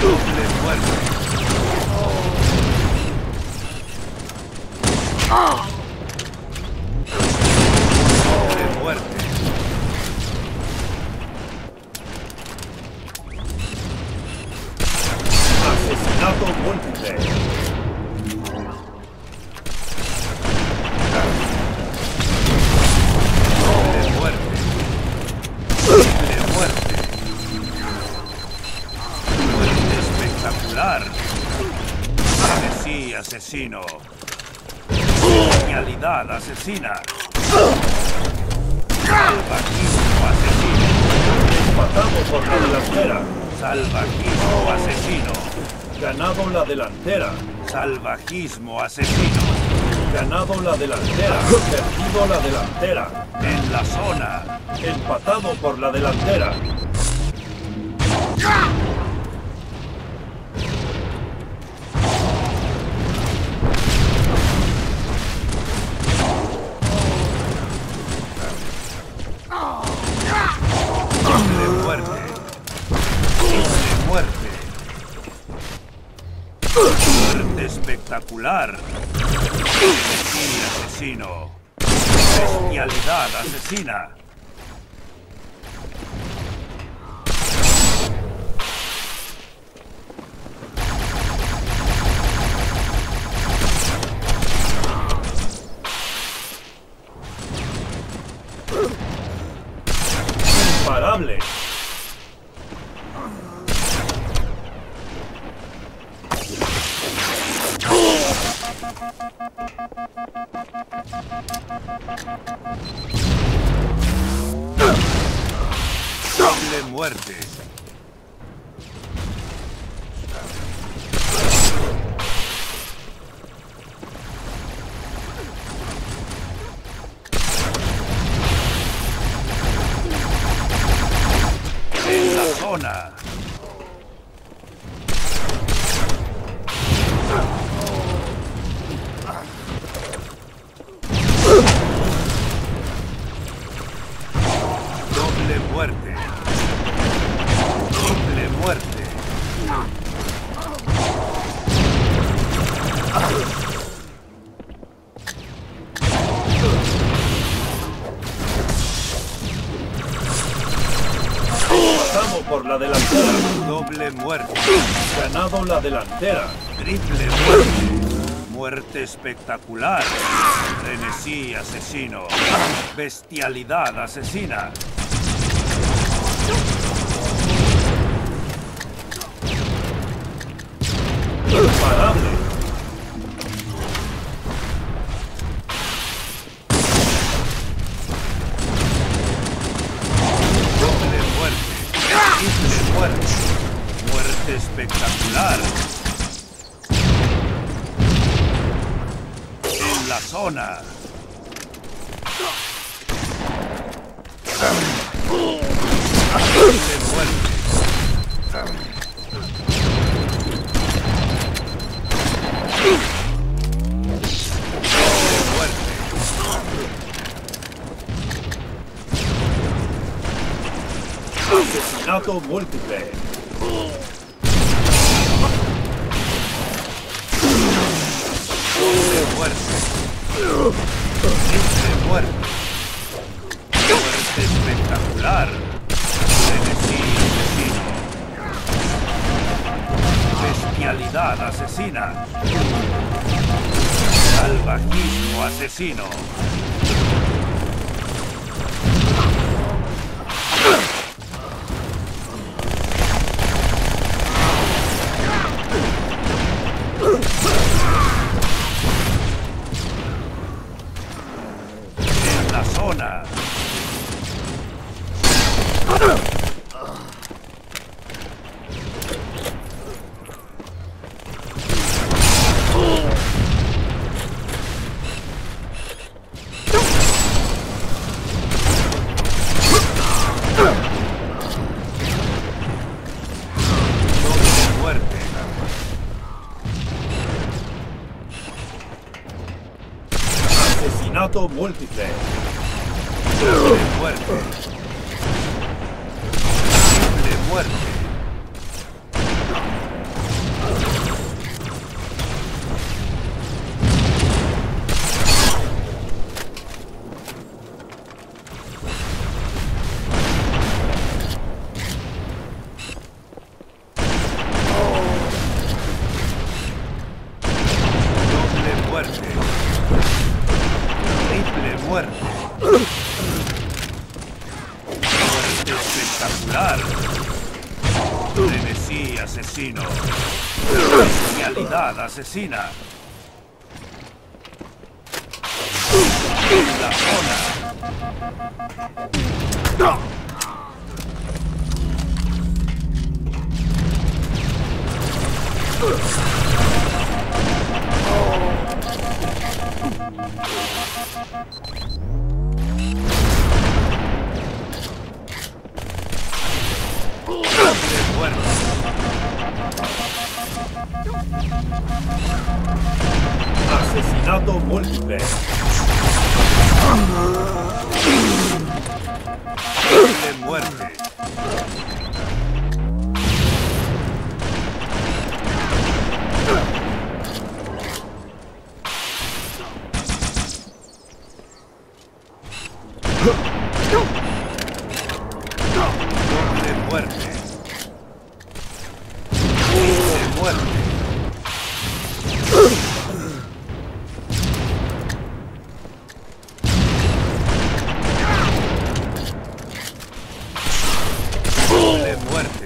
Doble muerte. Doble muerte. Asesinato múltiple. Doble muerte. Triple muerte. Muerte espectacular. Frenesí asesino. Genialidad asesina. Salvajismo asesino. Empatado por la delantera. Salvajismo asesino. Ganado la delantera. Salvajismo asesino. Ganado la delantera. Perdido la delantera. En la zona. Empatado por la delantera. Doble muerte. Triple muerte. Muerte espectacular. Frenesí asesino. Bestialidad asesina. Imparable. Doble muerte. En la zona. Doble muerte. Triple muerte. Empatado por la delantera. Doble muerte. Ganado la delantera. Triple muerte. Muerte espectacular. Frenesí asesino. Bestialidad asesina. Imparable. Doble muerte. Triple muerte. Muerte espectacular. En la zona. Triple muerte. Doble muerte. Asesinato múltiple. Doble muerte. Triple muerte. Muerte espectacular. Frenesí asesino. Bestialidad asesina. Salvajismo asesino. En la zona. Doble muerte. Asesinato múltiple. Doble muerte. Triple muerte. espectacular. Frenesí asesino. Bestialidad asesina. En la zona. Asesinato múltiple. De muerte. Doble muerte. De muerte. De muerte.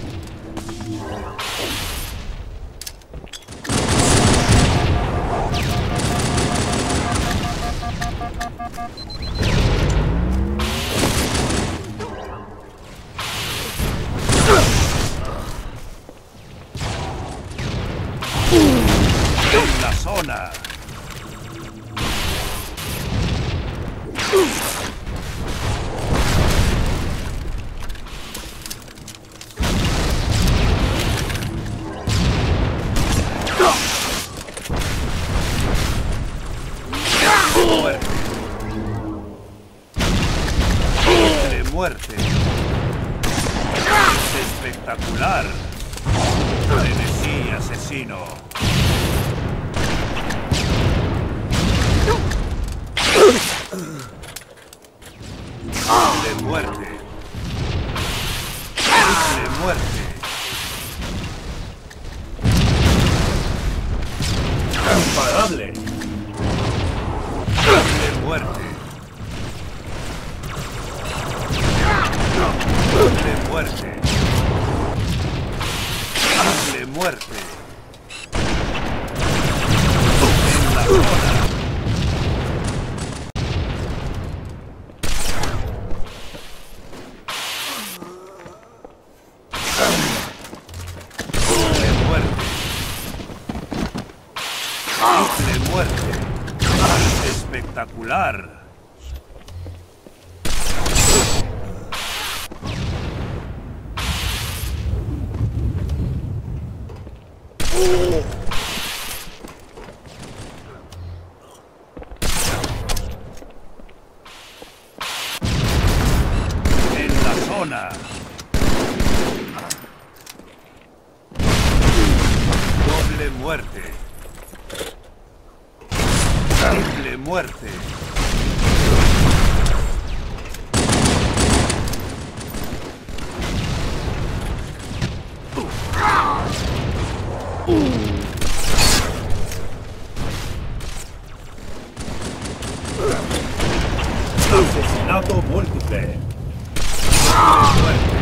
En la zona. Muerte. De muerte. Es espectacular. Frenesí asesino. De muerte. De muerte. Imparable. De muerte. De muerte. De muerte. En la zona. De muerte. De muerte. Espectacular. En la zona. Doble muerte. Triple muerte. Asesinato múltiple. Muerte.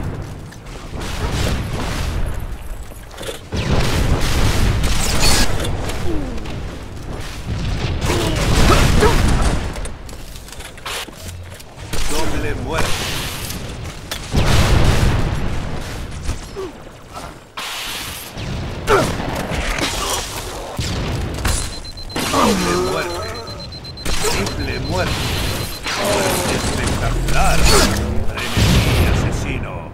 Doble muerte. Doble muerte. Triple muerte. Espectacular. Frenesí asesino.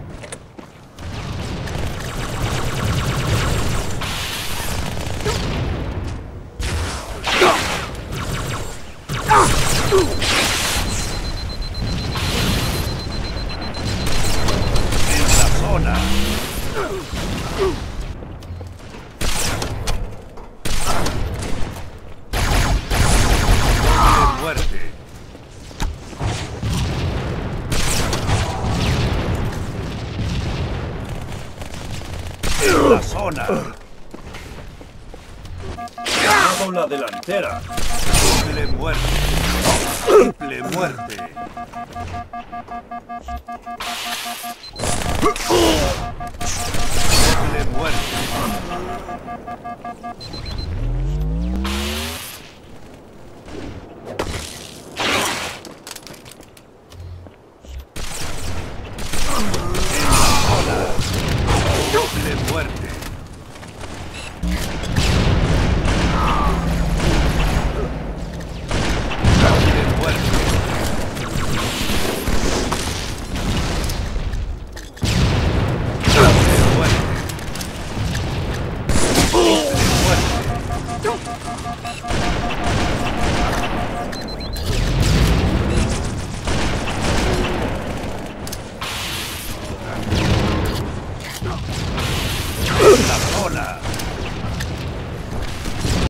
En la zona. De muerte. En la zona. Ganado la delantera. Triple muerte. Triple muerte. Triple muerte. Triple muerte. Triple muerte. Triple muerte. Triple muerte. La zona.